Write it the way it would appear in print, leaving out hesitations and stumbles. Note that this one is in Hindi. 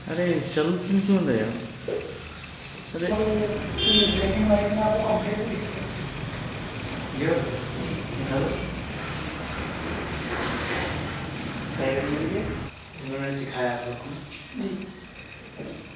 अरे चल क्यों रहे यार? अरे ब्लैक एंड व्हाइट में आपको कंप्लीट ये हेलो उन्होंने सिखाया आपको? जी।